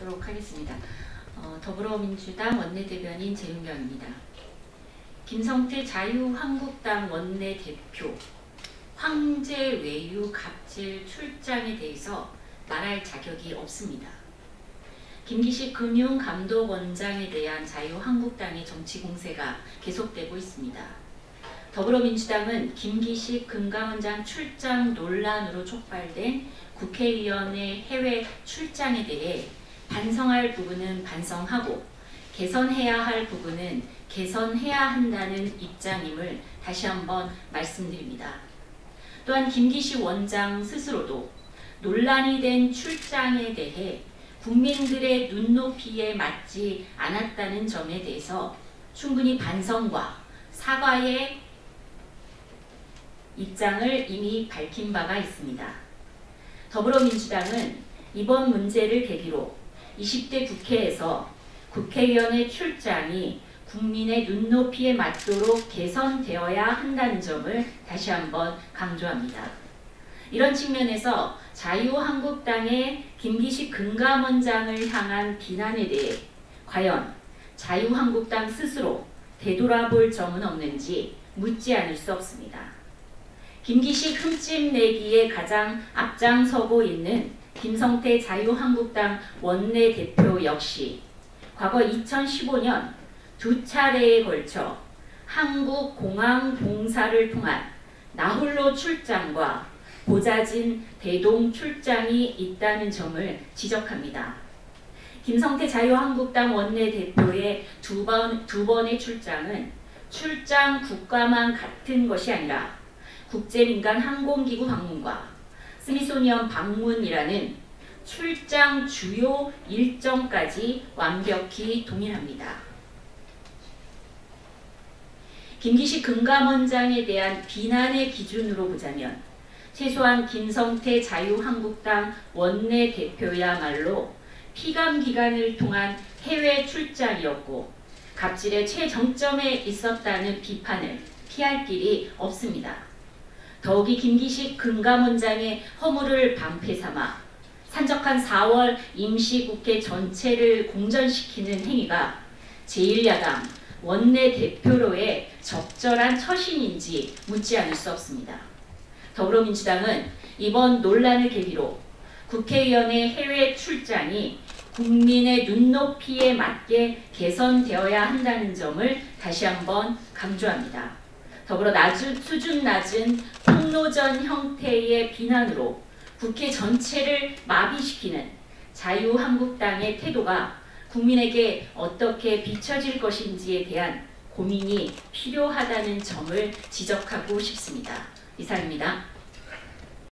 받도록 하겠습니다. 더불어민주당 원내대변인 재윤경입니다. 김성태 자유한국당 원내대표 황제 외유 갑질 출장에 대해서 말할 자격이 없습니다. 김기식 금융감독원장에 대한 자유한국당의 정치 공세가 계속되고 있습니다. 더불어민주당은 김기식 금감원장 출장 논란으로 촉발된 국회의원의 해외 출장에 대해 반성할 부분은 반성하고 개선해야 할 부분은 개선해야 한다는 입장임을 다시 한번 말씀드립니다. 또한 김기식 원장 스스로도 논란이 된 출장에 대해 국민들의 눈높이에 맞지 않았다는 점에 대해서 충분히 반성과 사과의 입장을 이미 밝힌 바가 있습니다. 더불어민주당은 이번 문제를 계기로 20대 국회에서 국회의원의 출장이 국민의 눈높이에 맞도록 개선되어야 한다는 점을 다시 한번 강조합니다. 이런 측면에서 자유한국당의 김기식 금감원장을 향한 비난에 대해 과연 자유한국당 스스로 되돌아볼 점은 없는지 묻지 않을 수 없습니다. 김기식 흠집 내기에 가장 앞장서고 있는 김성태 자유한국당 원내대표 역시 과거 2015년 두 차례에 걸쳐 한국공항봉사를 통한 나홀로 출장과 보자진 대동 출장이 있다는 점을 지적합니다. 김성태 자유한국당 원내대표의 두 번의 출장은 출장 국가만 같은 것이 아니라 국제민간 항공기구 방문과 스미소니언 방문이라는 출장 주요 일정까지 완벽히 동일합니다. 김기식 금감원장에 대한 비난의 기준으로 보자면 최소한 김성태 자유한국당 원내대표야말로 피감기관을 통한 해외 출장이었고 갑질의 최정점에 있었다는 비판을 피할 길이 없습니다. 더욱이 김기식 금감원장의 허물을 방패삼아 산적한 4월 임시국회 전체를 공전시키는 행위가 제1야당 원내대표로의 적절한 처신인지 묻지 않을 수 없습니다. 더불어민주당은 이번 논란을 계기로 국회의원의 해외 출장이 국민의 눈높이에 맞게 개선되어야 한다는 점을 다시 한번 강조합니다. 더불어 수준 낮은 폭로전 형태의 비난으로 국회 전체를 마비시키는 자유한국당의 태도가 국민에게 어떻게 비춰질 것인지에 대한 고민이 필요하다는 점을 지적하고 싶습니다. 이상입니다.